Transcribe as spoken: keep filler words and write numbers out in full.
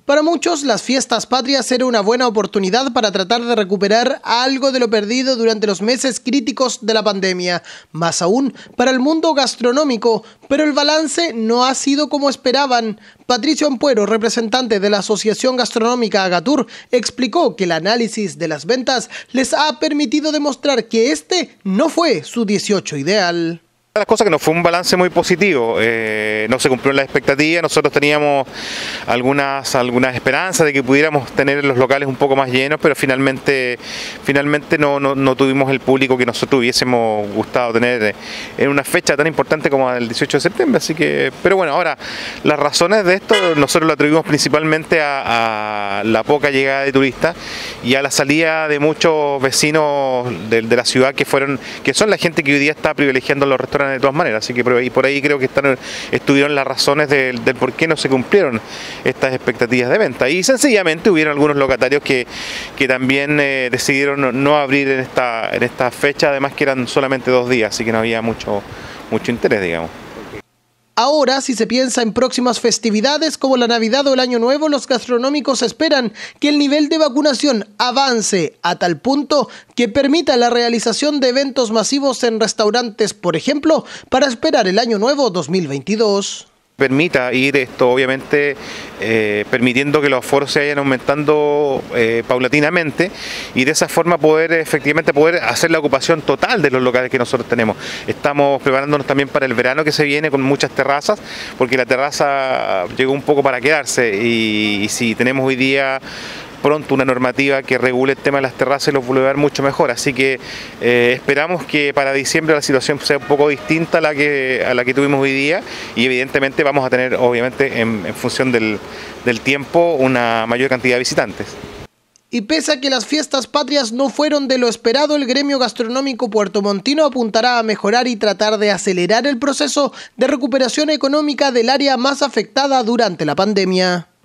Para muchos, las fiestas patrias eran una buena oportunidad para tratar de recuperar algo de lo perdido durante los meses críticos de la pandemia, más aún para el mundo gastronómico, pero el balance no ha sido como esperaban. Patricio Ampuero, representante de la Asociación Gastronómica Agatur, explicó que el análisis de las ventas les ha permitido demostrar que este no fue su dieciocho ideal. Las cosas que no fue un balance muy positivo, eh, no se cumplió la expectativa. Nosotros teníamos algunas, algunas esperanzas de que pudiéramos tener los locales un poco más llenos, pero finalmente, finalmente no, no, no tuvimos el público que nosotros hubiésemos gustado tener en una fecha tan importante como el dieciocho de septiembre. Así que, pero bueno, ahora las razones de esto nosotros lo atribuimos principalmente a, a la poca llegada de turistas y a la salida de muchos vecinos de, de la ciudad que fueron, que son la gente que hoy día está privilegiando los restaurantes de todas maneras, así que por ahí, por ahí creo que están, estuvieron las razones del, del por qué no se cumplieron estas expectativas de venta, y sencillamente hubieron algunos locatarios que, que también eh, decidieron no abrir en esta, en esta fecha, además que eran solamente dos días, así que no había mucho, mucho interés, digamos. Ahora, si se piensa en próximas festividades como la Navidad o el Año Nuevo, los gastronómicos esperan que el nivel de vacunación avance a tal punto que permita la realización de eventos masivos en restaurantes, por ejemplo, para esperar el Año Nuevo dos mil veintidós. Permita ir esto, obviamente, eh, permitiendo que los aforos se vayan aumentando eh, paulatinamente y de esa forma poder efectivamente poder hacer la ocupación total de los locales que nosotros tenemos. Estamos preparándonos también para el verano que se viene con muchas terrazas, porque la terraza llegó un poco para quedarse y, y si tenemos hoy día pronto una normativa que regule el tema de las terrazas y los boulevards mucho mejor, así que eh, esperamos que para diciembre la situación sea un poco distinta a la que, a la que tuvimos hoy día y evidentemente vamos a tener, obviamente, en, en función del, del tiempo, una mayor cantidad de visitantes. Y pese a que las fiestas patrias no fueron de lo esperado, el gremio gastronómico puertomontino apuntará a mejorar y tratar de acelerar el proceso de recuperación económica del área más afectada durante la pandemia.